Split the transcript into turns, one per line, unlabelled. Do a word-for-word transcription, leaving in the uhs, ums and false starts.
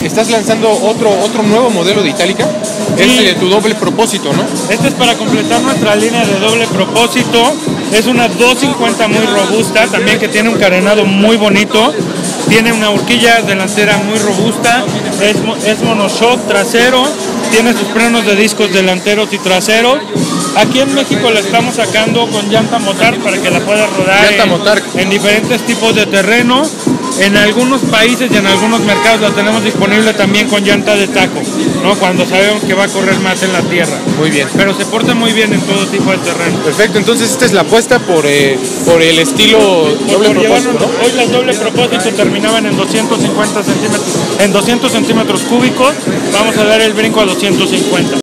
estás lanzando otro, otro nuevo modelo de Itálica. Es
Sí.
eh, tu doble propósito, ¿no?
Este es para completar nuestra línea de doble propósito. Es una doscientos cincuenta muy robusta, también que tiene un carenado muy bonito. Tiene una horquilla delantera muy robusta. Es, mo- es monoshock trasero. Tiene sus frenos de discos delanteros y traseros. Aquí en México la estamos sacando con llanta Motard para que la puedas rodar
Llanta
en,
Motard.
en diferentes tipos de terreno. En algunos países y en algunos mercados la tenemos disponible también con llanta de taco, ¿no? Cuando sabemos que va a correr más en la tierra.
Muy bien.
Pero se porta muy bien en todo tipo de terreno.
Perfecto, entonces esta es la apuesta por, eh, por el estilo doble
Por
propósito,
llevarnos-
¿no?
Hoy las doble propósito terminaban en doscientos cincuenta centímetros, en doscientos centímetros cúbicos. Vamos a dar el brinco a doscientos cincuenta.